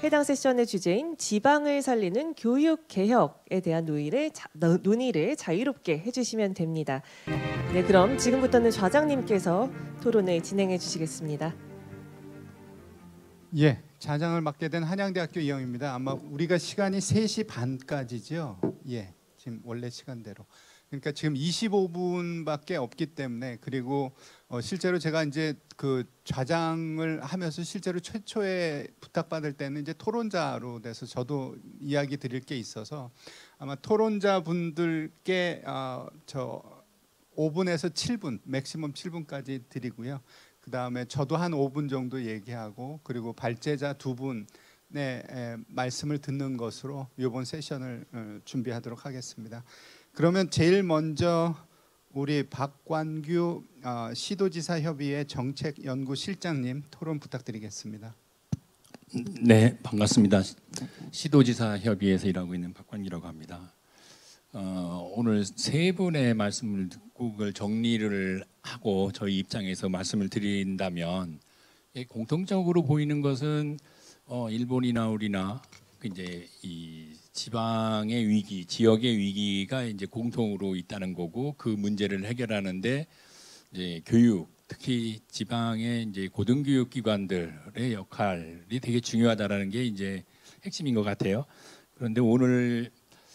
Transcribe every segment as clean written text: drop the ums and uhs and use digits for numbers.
해당 세션의 주제인 지방을 살리는 교육 개혁에 대한 논의를 자유롭게 해주시면 됩니다. 네, 그럼 지금부터는 좌장님께서 토론을 진행해 주시겠습니다. 예, 좌장을 맡게 된 한양대학교 이영입니다. 아마 우리가 시간이 3시 반까지죠. 예, 지금 원래 시간대로. 그러니까 지금 25분밖에 없기 때문에, 그리고 실제로 제가 이제 그 좌장을 하면서 실제로 최초에 부탁받을 때는 이제 토론자로 돼서 저도 이야기 드릴 게 있어서 아마 토론자 분들께 저 5분에서 7분, 맥시멈 7분까지 드리고요. 그 다음에 저도 한 5분 정도 얘기하고, 그리고 발제자 2분의 말씀을 듣는 것으로 이번 세션을 준비하도록 하겠습니다. 그러면 제일 먼저 우리 박관규 시도지사 협의회 정책연구실장님 토론 부탁드리겠습니다. 네, 반갑습니다. 시도지사 협의회에서 일하고 있는 박관규라고 합니다. 오늘 세 분의 말씀을 듣고 그걸 정리를 하고 저희 입장에서 말씀을 드린다면, 공통적으로 보이는 것은 일본이나 우리나 이제 이 지방의 위기, 지역의 위기가 이제 공통으로 있다는 거고, 그 문제를 해결하는데 이제 교육, 특히 지방의 이제 고등교육 기관들의 역할이 되게 중요하다라는 게 이제 핵심인 것 같아요. 그런데 오늘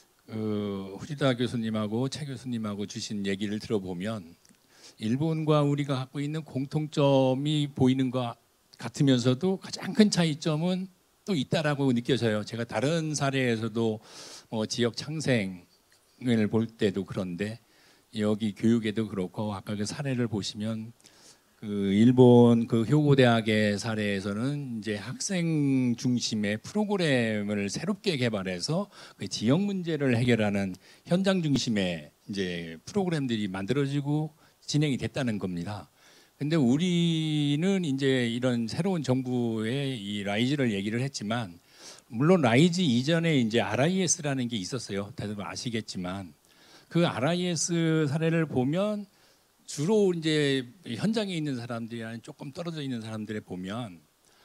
후지다 교수님하고 최 교수님하고 주신 얘기를 들어보면 일본과 우리가 갖고 있는 공통점이 보이는 것 같으면서도 가장 큰 차이점은 또 있다라고 느껴져요. 제가 다른 사례에서도 지역 창생을 볼 때도 그런데 여기 교육에도 그렇고, 아까 그 사례를 보시면 그 일본 그 효고대학의 사례에서는 이제 학생 중심의 프로그램을 새롭게 개발해서 그 지역 문제를 해결하는 현장 중심의 이제 프로그램들이 만들어지고 진행이 됐다는 겁니다. 근데 우리는 이제 이런 새로운 정부의 이 라이즈를 얘기를 했지만, 물론 라이즈 이전에 이제 RIS라는 게 있었어요. 다들 아시겠지만 그 RIS 사례를 보면 주로 이제 현장에 있는 사람들이 아니라 조금 떨어져 있는 사람들에 보면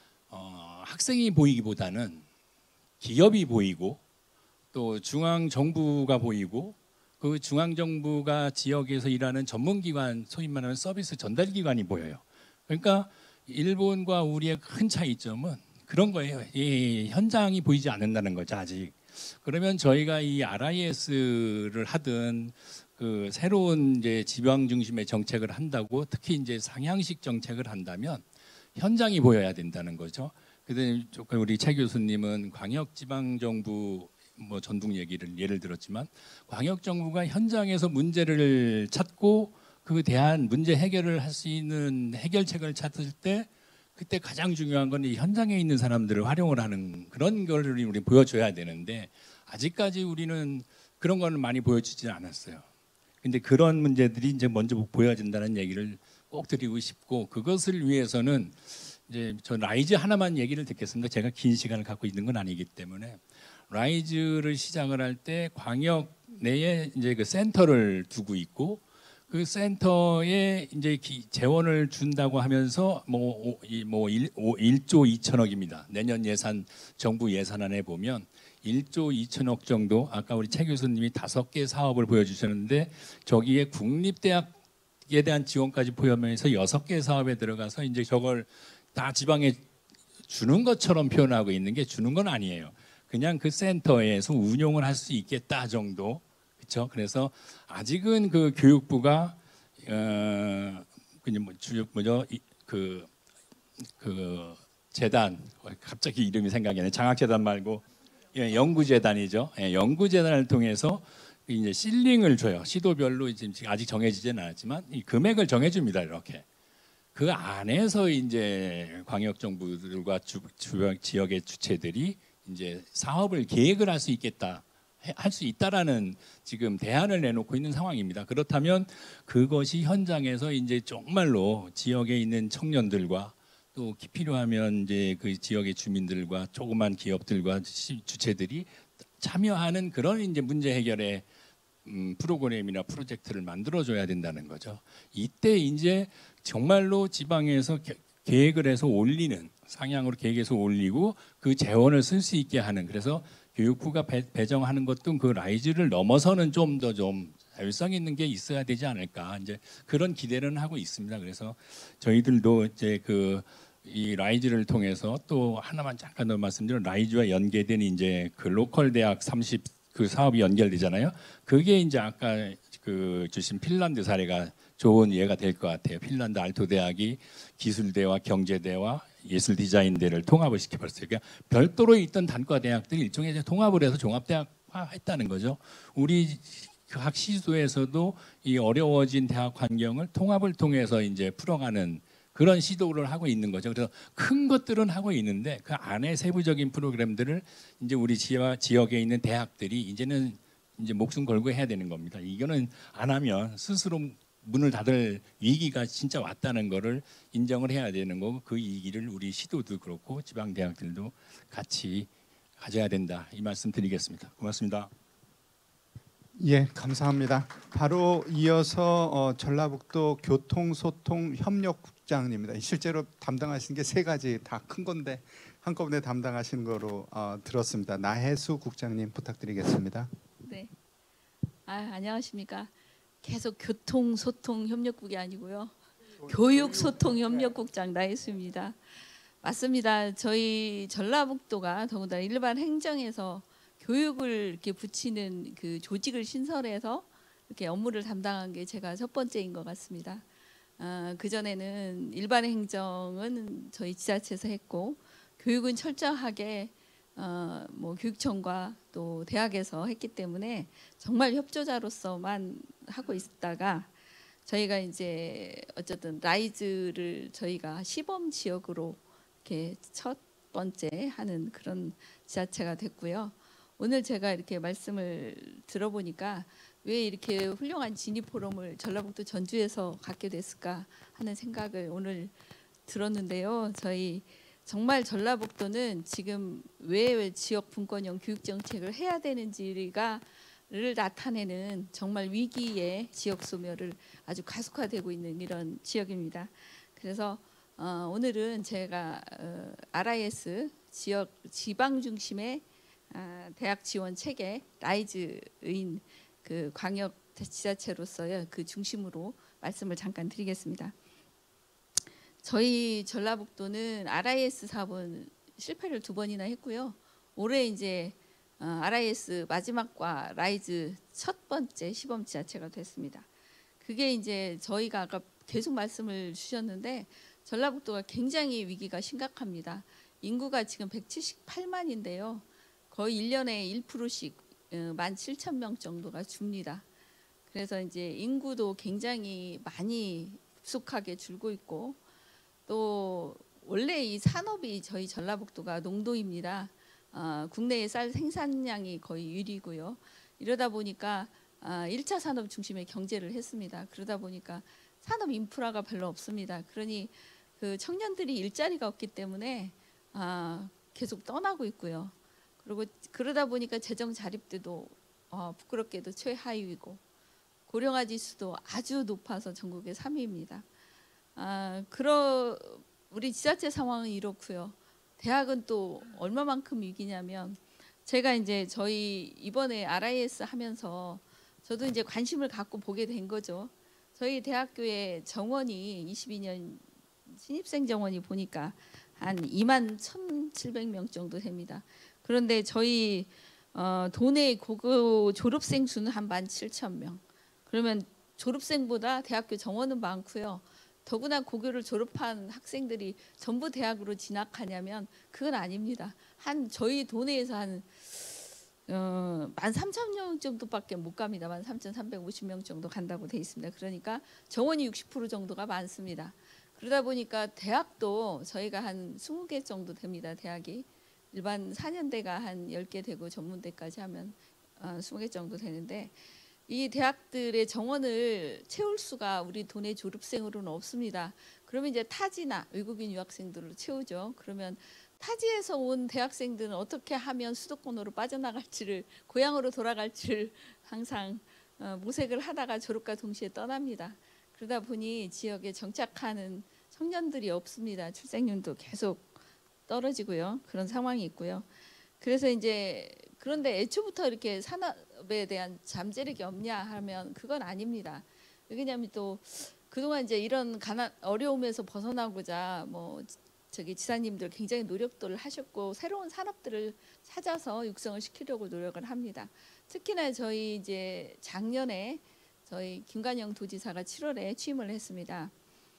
학생이 보이기보다는 기업이 보이고 또 중앙 정부가 보이고, 그 중앙 정부가 지역에서 일하는 전문기관, 소위 말하는 서비스 전달기관이 보여요. 그러니까 일본과 우리의 큰 차이점은 그런 거예요. 이 현장이 보이지 않는다는 거죠, 아직. 그러면 저희가 이 RIS를 하든 그 새로운 이제 지방 중심의 정책을 한다고, 특히 이제 상향식 정책을 한다면 현장이 보여야 된다는 거죠. 그런데 우리 최 교수님은 광역지방정부 전북 얘기를 예를 들었지만, 광역정부가 현장에서 문제를 찾고 그 대한 문제 해결을 할 수 있는 해결책을 찾을 때, 그때 가장 중요한 건 이 현장에 있는 사람들을 활용을 하는 그런 걸 우리 보여줘야 되는데, 아직까지 우리는 그런 거는 많이 보여주지 않았어요. 근데 그런 문제들이 이제 먼저 보여진다는 얘기를 꼭 드리고 싶고, 그것을 위해서는 이제 저 라이즈 하나만 얘기를 듣겠습니다. 제가 긴 시간을 갖고 있는 건 아니기 때문에. 라이즈를 시작을 할 때 광역 내에 이제 그 센터를 두고 있고, 그 센터에 이제 재원을 준다고 하면서 1조 2천억입니다. 내년 예산, 정부 예산안에 보면 1조 2천억 정도, 아까 우리 최 교수님이 5개 사업을 보여주셨는데 저기에 국립대학에 대한 지원까지 포함해서 6개 사업에 들어가서 이제 저걸 다 지방에 주는 것처럼 표현하고 있는 게, 주는 건 아니에요. 그냥 그 센터에서 운용을 할 수 있겠다 정도, 그렇죠? 그래서 아직은 그 교육부가 그냥 그 재단, 갑자기 이름이 생각이 안 나요. 장학재단 말고 연구재단이죠. 연구재단을 통해서 이제 실링을 줘요. 시도별로 지금 아직 정해지지는 않았지만 이 금액을 정해줍니다. 이렇게 그 안에서 이제 광역 정부들과 지역의 주체들이 이제 사업을 계획을 할 수 있겠다, 할 수 있다라는 지금 대안을 내놓고 있는 상황입니다. 그렇다면 그것이 현장에서 이제 정말로 지역에 있는 청년들과 또 필요하면 이제 그 지역의 주민들과 조그만 기업들과 주체들이 참여하는 그런 이제 문제 해결의 프로그램이나 프로젝트를 만들어줘야 된다는 거죠. 이때 이제 정말로 지방에서 계획을 해서 올리는 상향으로 계획해서 올리고 그 재원을 쓸 수 있게 하는 그래서 교육부가 배정하는 것도 그 라이즈를 넘어서는 좀 더 좀 자율성 있는 게 있어야 되지 않을까 이제 그런 기대는 하고 있습니다. 그래서 저희들도 이제 이 라이즈를 통해서 또 하나만 잠깐 더 말씀드리면 라이즈와 연계된 이제 그 로컬 대학 30 그 사업이 연결되잖아요. 그게 이제 아까 주신 핀란드 사례가 좋은 예가 될 것 같아요. 핀란드 알토 대학이 기술대와 경제대와 예술 디자인대를 통합을 시켜버렸어요. 그러니까 별도로 있던 단과 대학들이 일종의 통합을 해서 종합대학화했다는 거죠. 우리 각 시도에서도 이 어려워진 대학 환경을 통합을 통해서 이제 풀어가는 그런 시도를 하고 있는 거죠. 그래서 큰 것들은 하고 있는데 그 안에 세부적인 프로그램들을 이제 우리 지역에 있는 대학들이 이제는 이제 목숨 걸고 해야 되는 겁니다. 이거는 안 하면 스스로 문을 닫을 위기가 진짜 왔다는 거를 인정을 해야 되는 거고 그 위기를 우리 시도도 그렇고 지방 대학들도 같이 가져야 된다. 이 말씀 드리겠습니다. 고맙습니다. 예, 감사합니다. 바로 이어서 전라북도 교통소통협력국장입니다. 실제로 담당하시는 게 세 가지 다 큰 건데 한꺼번에 담당하시는 거로 들었습니다. 나혜수 국장님 부탁드리겠습니다. 네. 안녕하십니까. 계속 교통소통협력국이 아니고요. 교육소통협력국장 나혜수입니다. 맞습니다. 저희 전라북도가 더군다나 일반 행정에서 교육을 이렇게 붙이는 그 조직을 신설해서 이렇게 업무를 담당한 게 제가 첫 번째인 것 같습니다. 그 전에는 일반 행정은 저희 지자체에서 했고 교육은 철저하게 뭐 교육청과 또 대학에서 했기 때문에 정말 협조자로서만 하고 있다가 저희가 이제 어쨌든 라이즈를 저희가 시범 지역으로 이렇게 첫 번째 하는 그런 지자체가 됐고요. 오늘 제가 이렇게 말씀을 들어보니까 왜 이렇게 훌륭한 진입 포럼을 전라북도 전주에서 갖게 됐을까 하는 생각을 오늘 들었는데요. 저희 정말 전라북도는 지금 왜 지역 분권형 교육 정책을 해야 되는지를 나타내는 정말 위기의 지역 소멸을 아주 가속화되고 있는 이런 지역입니다. 그래서 오늘은 제가 RIS 지방 중심의 대학 지원 체계 라이즈인 그 광역 지자체로서의 그 중심으로 말씀을 잠깐 드리겠습니다. 저희 전라북도는 RIS 사업은 실패를 2번이나 했고요. 올해 이제 RIS 마지막과 라이즈 첫 번째 시범 지자체가 됐습니다. 그게 이제 저희가 아까 계속 말씀을 주셨는데 전라북도가 굉장히 위기가 심각합니다. 인구가 지금 178만인데요. 거의 1년에 1%씩 17,000명 정도가 줍니다. 그래서 이제 인구도 굉장히 많이 급속하게 줄고 있고 또 원래 이 산업이 저희 전라북도가 농도입니다. 국내의 쌀 생산량이 거의 1위고요. 이러다 보니까 1차 산업 중심의 경제를 했습니다. 그러다 보니까 산업 인프라가 별로 없습니다. 그러니 그 청년들이 일자리가 없기 때문에 계속 떠나고 있고요. 그리고 그러다 보니까 재정 자립도도 부끄럽게도 최하위이고 고령화 지수도 아주 높아서 전국의 3위입니다. 우리 지자체 상황은 이렇고요. 대학은 또 얼마만큼 위기냐면 제가 이제 저희 이번에 RIS 하면서 저도 이제 관심을 갖고 보게 된 거죠. 저희 대학교의 정원이 22년 신입생 정원이 보니까 한 21,700명 정도 됩니다. 그런데 저희 도내 고교 졸업생 수는 한 17,000명. 그러면 졸업생보다 대학교 정원은 많고요. 더구나 고교를 졸업한 학생들이 전부 대학으로 진학하냐면 그건 아닙니다. 저희 도내에서 한 13,000명 정도밖에 못 갑니다. 13,350명 정도 간다고 돼 있습니다. 그러니까 정원이 60% 정도가 많습니다. 그러다 보니까 대학도 저희가 한 20개 정도 됩니다. 대학이 일반 4년대가 한 10개 되고 전문대까지 하면 20개 정도 되는데 이 대학들의 정원을 채울 수가 우리 도내 졸업생으로는 없습니다. 그러면 이제 타지나 외국인 유학생들로 채우죠. 그러면 타지에서 온 대학생들은 어떻게 하면 수도권으로 빠져나갈지를 고향으로 돌아갈지를 항상 모색을 하다가 졸업과 동시에 떠납니다. 그러다 보니 지역에 정착하는 청년들이 없습니다. 출생률도 계속 떨어지고요. 그런 상황이 있고요. 그래서 이제 그런데 애초부터 이렇게 산업에 대한 잠재력이 없냐 하면 그건 아닙니다. 왜냐하면 또 그동안 이제 이런 어려움에서 벗어나고자 뭐 저기 지사님들 굉장히 노력들을 하셨고 새로운 산업들을 찾아서 육성을 시키려고 노력을 합니다. 특히나 저희 이제 작년에 저희 김관영 도지사가 7월에 취임을 했습니다.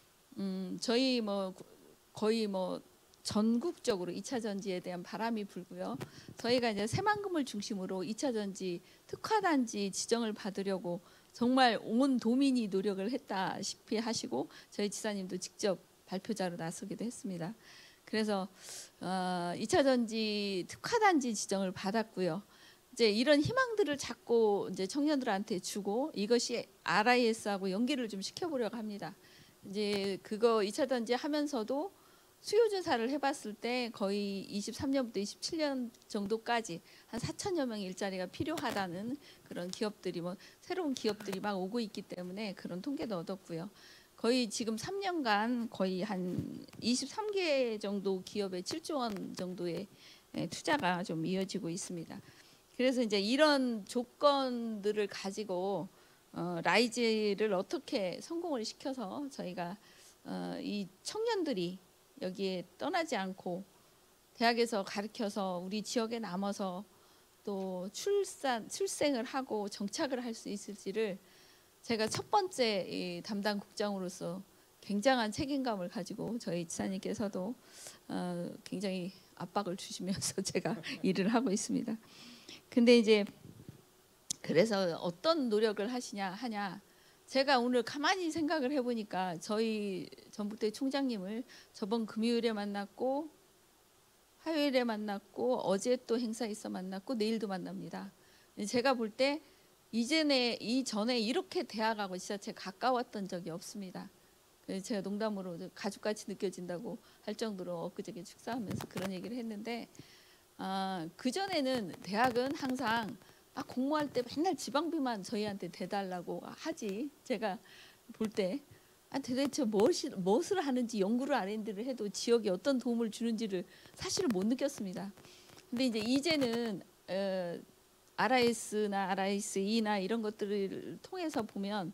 저희 뭐 거의 뭐 전국적으로 2차 전지에 대한 바람이 불고요. 저희가 이제 새만금을 중심으로 2차 전지 특화단지 지정을 받으려고 정말 온 도민이 노력을 했다시피 하시고 저희 지사님도 직접 발표자로 나서기도 했습니다. 그래서 2차 전지 특화단지 지정을 받았고요. 이제 이런 희망들을 자꾸 이제 청년들한테 주고 이것이 RIS하고 연계를 좀 시켜보려고 합니다. 이제 그거 2차 전지 하면서도 수요 조사를 해봤을 때 거의 23년부터 27년 정도까지 한 4천여 명의 일자리가 필요하다는 그런 기업들이 뭐 새로운 기업들이 막 오고 있기 때문에 그런 통계도 얻었고요. 거의 지금 3년간 거의 한 23개 정도 기업에 7조 원 정도의 투자가 좀 이어지고 있습니다. 그래서 이제 이런 조건들을 가지고 라이즈를 어떻게 성공을 시켜서 저희가 이 청년들이 여기에 떠나지 않고 대학에서 가르쳐서 우리 지역에 남아서 또 출생을 하고 정착을 할 수 있을지를 제가 첫 번째 이 담당 국장으로서 굉장한 책임감을 가지고 저희 지사님께서도 굉장히 압박을 주시면서 제가 일을 하고 있습니다. 근데 이제 그래서 어떤 노력을 하냐 제가 오늘 가만히 생각을 해보니까 저희 전북대 총장님을 저번 금요일에 만났고 화요일에 만났고 어제 또 행사 있어 만났고 내일도 만납니다. 제가 볼 때 이전에 이렇게 대학하고 지자체 가까웠던 적이 없습니다. 제가 농담으로 가족같이 느껴진다고 할 정도로 엊그저께 축사하면서 그런 얘기를 했는데 그전에는 대학은 항상 공모할 때 맨날 지방비만 저희한테 대달라고 하지 제가 볼 때 도대체 무엇을 하는지 연구를 R&D를 해도 지역에 어떤 도움을 주는지를 사실을 못 느꼈습니다. 근데 이제는 RIS나 RISE나 이런 것들을 통해서 보면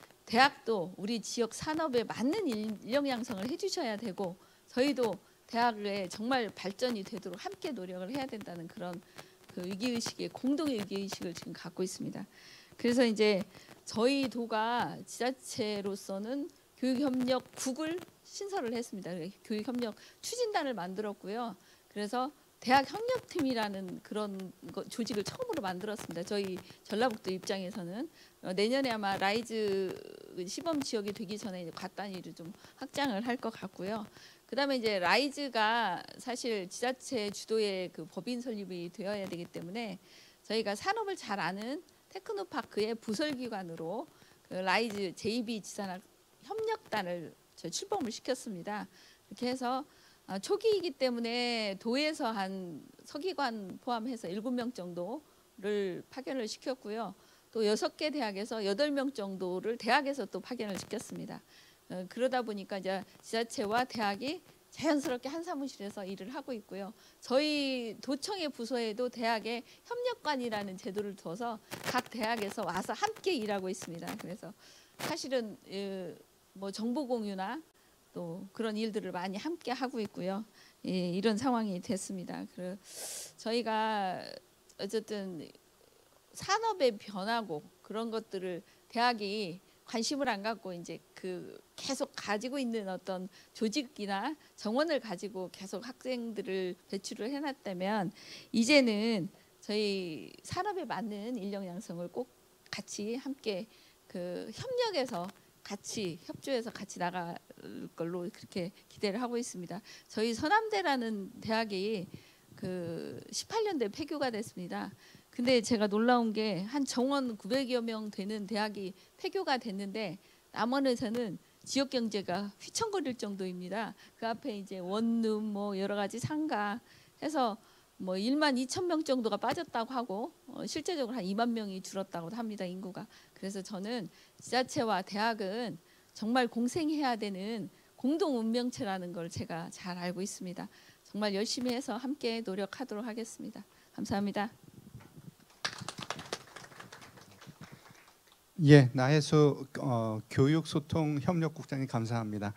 대학도 우리 지역 산업에 맞는 인력 양성을 해주셔야 되고 저희도 대학에 정말 발전이 되도록 함께 노력을 해야 된다는 그런 그 위기의식의 공동의 위기의식을 지금 갖고 있습니다. 그래서 이제 저희 도가 지자체로서는 교육협력국을 신설을 했습니다. 교육협력 추진단을 만들었고요. 그래서 대학협력팀이라는 그런 조직을 처음으로 만들었습니다. 저희 전라북도 입장에서는 내년에 아마 라이즈 시범 지역이 되기 전에 과 단위를 좀 확장을 할 것 같고요. 그다음에 이제 라이즈가 사실 지자체 주도의 그 법인 설립이 되어야 되기 때문에 저희가 산업을 잘 아는 테크노파크의 부설기관으로 그 라이즈 JB 지산학 협력단을 출범을 시켰습니다. 이렇게 해서 초기이기 때문에 도에서 한 서기관 포함해서 7명 정도를 파견을 시켰고요. 또 6개 대학에서 8명 정도를 대학에서 또 파견을 시켰습니다. 그러다 보니까 이제 지자체와 대학이 자연스럽게 한 사무실에서 일을 하고 있고요. 저희 도청의 부서에도 대학에 협력관이라는 제도를 둬서 각 대학에서 와서 함께 일하고 있습니다. 그래서 사실은 뭐 정보 공유나 또 그런 일들을 많이 함께 하고 있고요. 이런 상황이 됐습니다. 그래서 저희가 어쨌든 산업의 변화고 그런 것들을 대학이 관심을 안 갖고 이제 그 계속 가지고 있는 어떤 조직이나 정원을 가지고 계속 학생들을 배출을 해놨다면 이제는 저희 산업에 맞는 인력 양성을 꼭 같이 함께 그 협력해서 같이 협조해서 같이 나갈 걸로 그렇게 기대를 하고 있습니다. 저희 서남대라는 대학이 그 18년도에 폐교가 됐습니다. 근데 제가 놀라운 게 한 정원 900여 명 되는 대학이 폐교가 됐는데 남원에서는 지역 경제가 휘청거릴 정도입니다. 그 앞에 이제 원룸 뭐 여러 가지 상가 해서 뭐 1만 2천 명 정도가 빠졌다고 하고 실제적으로 한 2만 명이 줄었다고 합니다. 인구가. 그래서 저는 지자체와 대학은 정말 공생해야 되는 공동 운명체라는 걸 제가 잘 알고 있습니다. 정말 열심히 해서 함께 노력하도록 하겠습니다. 감사합니다. 예, 나혜수 교육소통협력국장님 감사합니다.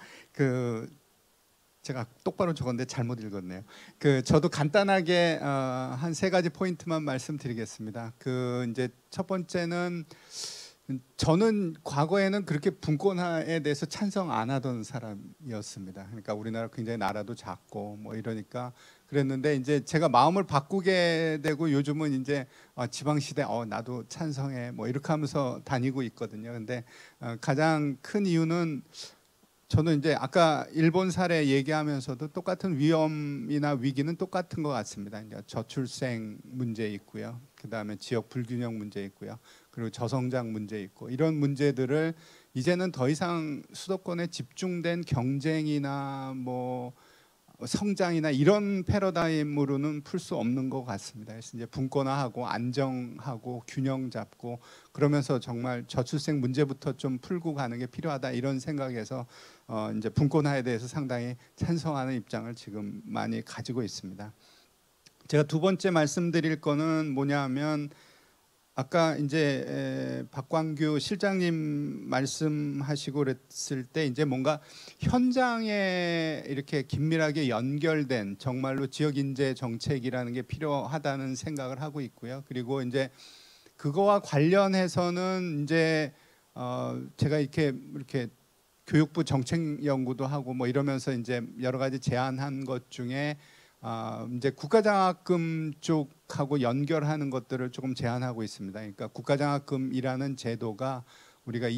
제가 똑바로 적었는데 잘못 읽었네요. 저도 간단하게 한 세 가지 포인트만 말씀드리겠습니다. 이제 첫 번째는 저는 과거에는 그렇게 분권화에 대해서 찬성 안 하던 사람이었습니다. 그러니까 우리나라 굉장히 나라도 작고 뭐 이러니까 그랬는데 이제 제가 마음을 바꾸게 되고 요즘은 이제 지방시대 나도 찬성해 뭐 이렇게 하면서 다니고 있거든요. 근데 가장 큰 이유는 저는 이제 아까 일본 사례 얘기하면서도 똑같은 위험이나 위기는 똑같은 것 같습니다. 이제 저출생 문제 있고요. 그다음에 지역 불균형 문제 있고요. 그리고 저성장 문제 있고 이런 문제들을 이제는 더 이상 수도권에 집중된 경쟁이나 뭐 성장이나 이런 패러다임으로는 풀 수 없는 것 같습니다. 그래서 이제 분권화하고 안정하고 균형 잡고 그러면서 정말 저출생 문제부터 좀 풀고 가는 게 필요하다 이런 생각에서 이제 분권화에 대해서 상당히 찬성하는 입장을 지금 많이 가지고 있습니다. 제가 두 번째 말씀드릴 거는 뭐냐면 아까 이제 박광규 실장님 말씀하시고 그랬을 때 이제 뭔가 현장에 이렇게 긴밀하게 연결된 정말로 지역 인재 정책이라는 게 필요하다는 생각을 하고 있고요. 그리고 이제 그거와 관련해서는 이제 제가 이렇게 교육부 정책 연구도 하고 뭐 이러면서 이제 여러 가지 제안한 것 중에 이제 국가장학금 쪽하고 연결하는 것들을 조금 제안하고 있습니다. 그러니까 국가장학금이라는 제도가 우리가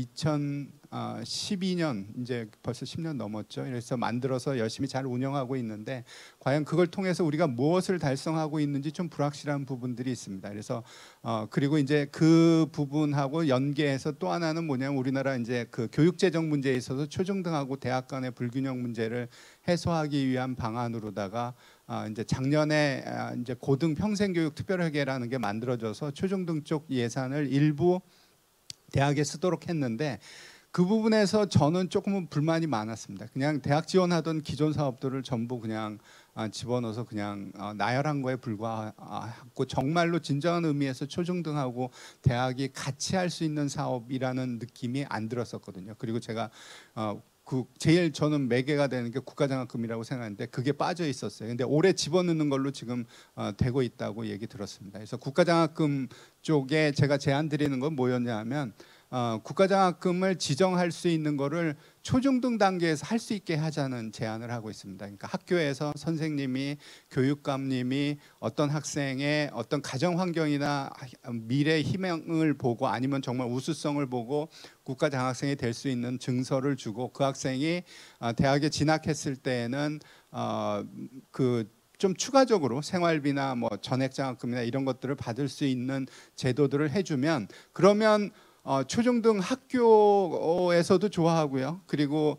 2012년 이제 벌써 10년 넘었죠. 그래서 만들어서 열심히 잘 운영하고 있는데 과연 그걸 통해서 우리가 무엇을 달성하고 있는지 좀 불확실한 부분들이 있습니다. 그래서 그리고 이제 그 부분하고 연계해서 또 하나는 뭐냐면 우리나라 이제 그 교육재정 문제에 있어서 초중등하고 대학 간의 불균형 문제를 해소하기 위한 방안으로다가 이제 작년에 이제 고등 평생교육 특별회계라는 게 만들어져서 초중등 쪽 예산을 일부 대학에 쓰도록 했는데 그 부분에서 저는 조금은 불만이 많았습니다. 그냥 대학 지원하던 기존 사업들을 전부 그냥 집어넣어서 그냥 나열한 거에 불과하고 정말로 진정한 의미에서 초중등하고 대학이 같이 할 수 있는 사업이라는 느낌이 안 들었었거든요. 그리고 제가 제일 저는 매개가 되는 게 국가장학금이라고 생각하는데 그게 빠져 있었어요. 근데 올해 집어넣는 걸로 지금 되고 있다고 얘기 들었습니다. 그래서 국가장학금 쪽에 제가 제안 드리는 건 뭐였냐면 국가장학금을 지정할 수 있는 거를 초중등 단계에서 할 수 있게 하자는 제안을 하고 있습니다. 그러니까 학교에서 선생님이 교육감님이 어떤 학생의 어떤 가정 환경이나 미래 희망을 보고 아니면 정말 우수성을 보고 국가장학생이 될 수 있는 증서를 주고 그 학생이 대학에 진학했을 때에는 좀 추가적으로 생활비나 뭐 전액장학금이나 이런 것들을 받을 수 있는 제도들을 해주면 그러면 초중등 학교에서도 좋아하고요. 그리고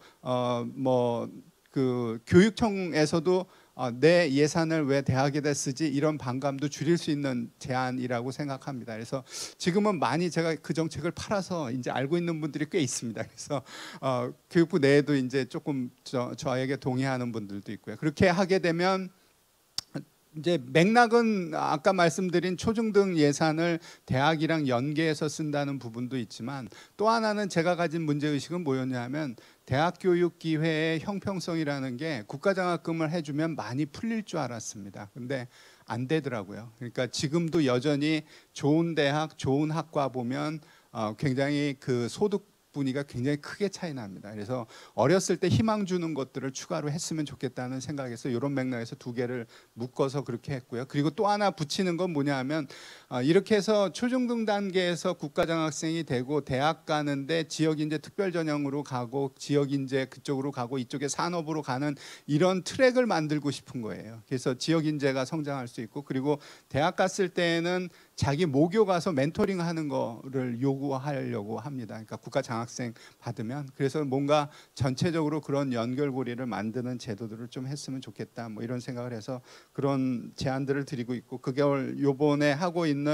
교육청에서도 내 예산을 왜 대학에다 쓰지 이런 반감도 줄일 수 있는 제안이라고 생각합니다. 그래서 지금은 많이 제가 그 정책을 팔아서 이제 알고 있는 분들이 꽤 있습니다. 그래서 교육부 내에도 이제 조금 저에게 동의하는 분들도 있고요. 그렇게 하게 되면 이제 맥락은 아까 말씀드린 초중등 예산을 대학이랑 연계해서 쓴다는 부분도 있지만 또 하나는 제가 가진 문제의식은 뭐였냐면 대학교육기회의 형평성이라는 게 국가장학금을 해주면 많이 풀릴 줄 알았습니다. 근데 안 되더라고요. 그러니까 지금도 여전히 좋은 대학, 좋은 학과 보면 굉장히 그 소득 분위기가 굉장히 크게 차이 납니다. 그래서 어렸을 때 희망 주는 것들을 추가로 했으면 좋겠다는 생각에서 이런 맥락에서 두 개를 묶어서 그렇게 했고요. 그리고 또 하나 붙이는 건 뭐냐면 이렇게 해서 초중등 단계에서 국가장학생이 되고 대학 가는데 지역인재 특별전형으로 가고 지역인재 그쪽으로 가고 이쪽에 산업으로 가는 이런 트랙을 만들고 싶은 거예요. 그래서 지역인재가 성장할 수 있고 그리고 대학 갔을 때는 자기 모교 가서 멘토링 하는 거를 요구하려고 합니다. 그러니까 국가장학생 받으면 그래서 뭔가 전체적으로 그런 연결고리를 만드는 제도들을 좀 했으면 좋겠다 뭐 이런 생각을 해서 그런 제안들을 드리고 있고 그걸 요번에 하고 있는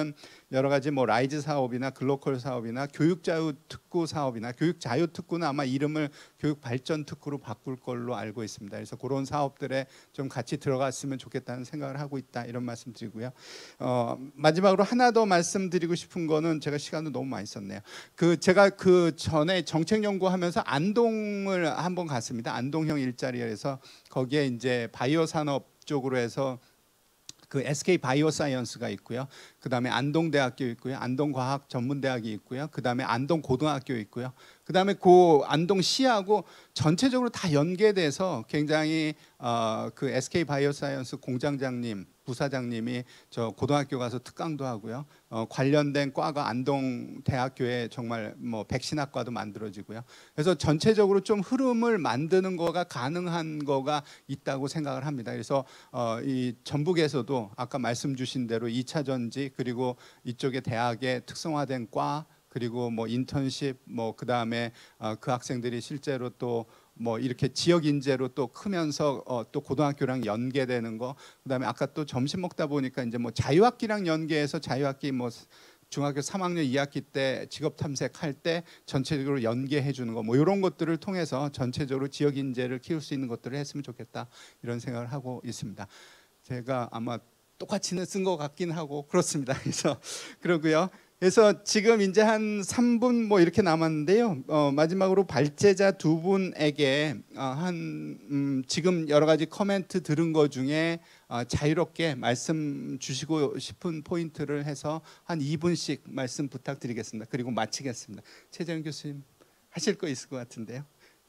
여러 가지 뭐 라이즈 사업이나 글로컬 사업이나 교육자유특구 사업이나 교육자유특구는 아마 이름을 교육발전특구로 바꿀 걸로 알고 있습니다. 그래서 그런 사업들에 좀 같이 들어갔으면 좋겠다는 생각을 하고 있다, 이런 말씀 드리고요. 마지막으로 하나 더 말씀드리고 싶은 거는, 제가 시간도 너무 많이 썼네요. 제가 그 전에 정책 연구하면서 안동을 한번 갔습니다. 안동형 일자리에서 거기에 이제 바이오 산업 쪽으로 해서 그 SK 바이오사이언스가 있고요. 그다음에 안동대학교 있고요. 안동과학전문대학이 있고요. 그다음에 안동고등학교 있고요. 그다음에 그 안동시하고 전체적으로 다 연계돼서 굉장히 그 SK 바이오사이언스 공장장님, 부사장님이 저 고등학교 가서 특강도 하고요. 관련된 과가 안동대학교에 정말 뭐 백신학과도 만들어지고요. 그래서 전체적으로 좀 흐름을 만드는 거가 가능한 거가 있다고 생각을 합니다. 그래서 이 전북에서도 아까 말씀 주신 대로 2차 전지, 그리고 이쪽에 대학의 특성화된 과, 그리고 뭐 인턴십, 뭐 그다음에 그 학생들이 실제로 또 뭐 이렇게 지역 인재로 또 크면서 또 고등학교랑 연계되는 거, 그다음에 아까 또 점심 먹다 보니까 이제 뭐 자유학기랑 연계해서 자유학기 뭐 중학교 3학년 2학기 때 직업 탐색할 때 전체적으로 연계해 주는 거, 뭐 이런 것들을 통해서 전체적으로 지역 인재를 키울 수 있는 것들을 했으면 좋겠다, 이런 생각을 하고 있습니다. 제가 아마 똑같이는 쓴 것 같긴 하고 그렇습니다. 그래서 그러고요. 그래서 지금 이제 한 3분 뭐 이렇게 남았는데요. 마지막으로 발제자 두 분에게 지금 여러 가지 코멘트 들은 것 중에 자유롭게 말씀 주시고 싶은 포인트를 해서 한 2분씩 말씀 부탁드리겠습니다. 그리고 마치겠습니다. 최재현 교수님 하실 거 있을 것 같은데요.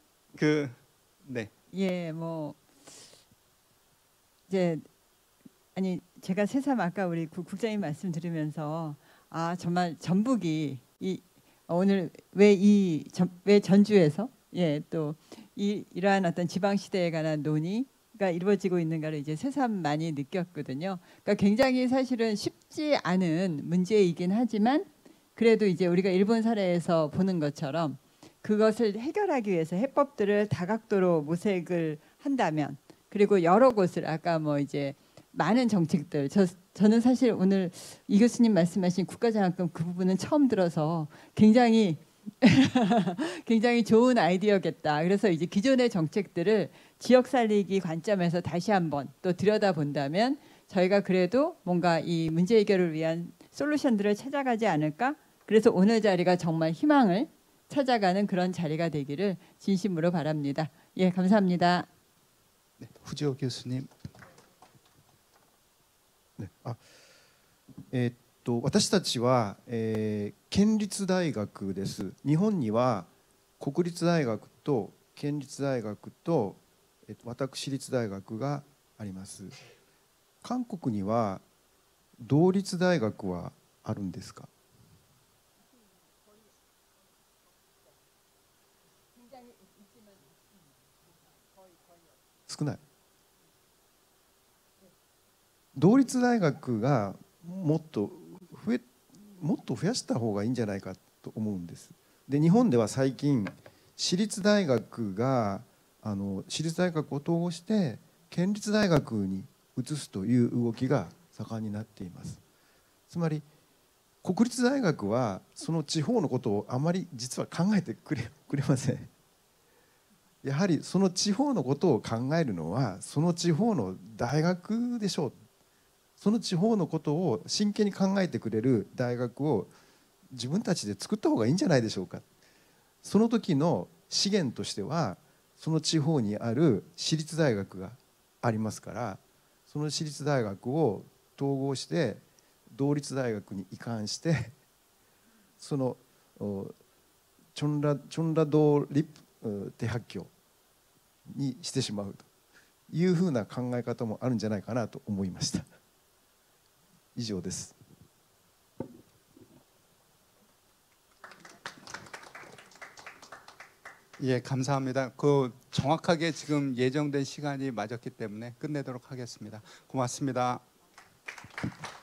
네. 예, 뭐 이제 아니 제가 새삼 아까 우리 국장님 말씀 들으면서 정말 전북이 오늘 왜 전주에서 또 이러한 어떤 지방 시대에 관한 논의가 이루어지고 있는가를 이제 새삼 많이 느꼈거든요. 그러니까 굉장히 사실은 쉽지 않은 문제이긴 하지만 그래도 이제 우리가 일본 사례에서 보는 것처럼 그것을 해결하기 위해서 해법들을 다각도로 모색을 한다면, 그리고 여러 곳을 아까 뭐 이제 많은 정책들, 저는 사실 오늘 이 교수님 말씀하신 국가장학금 그 부분은 처음 들어서 굉장히 굉장히 좋은 아이디어겠다. 그래서 이제 기존의 정책들을 지역 살리기 관점에서 다시 한번 또 들여다본다면 저희가 그래도 뭔가 이 문제 해결을 위한 솔루션들을 찾아가지 않을까. 그래서 오늘 자리가 정말 희망을 찾아가는 그런 자리가 되기를 진심으로 바랍니다. 예, 감사합니다. 네, 후지호 교수님. 私たちは、県立大学です。日本には国立大学と県立大学と、私立大学があります。韓国には同立大学はあるんですか？少ない。同立大学がもっと増やした方がいいんじゃないかと思うんです。で、日本では最近私立大学が私立大学を統合して県立大学に移すという動きが盛んになっています。つまり国立大学はその地方のことをあまり実は考えてくれません。やはりその地方のことを考えるのはその地方の大学でしょう。その地方のことを真剣に考えてくれる大学を自分たちで作った方がいいんじゃないでしょうか。その時の資源としてはその地方にある私立大学がありますから、その私立大学を統合して同立大学に移管してそのチョンラドリプ대학교にしてしまうというふうな考え方もあるんじゃないかなと思いました。以上です。 예, 감사합니다. 정확하게 지금 예정된 시간이 맞았기 때문에 끝내도록 하겠습니다. 고맙습니다.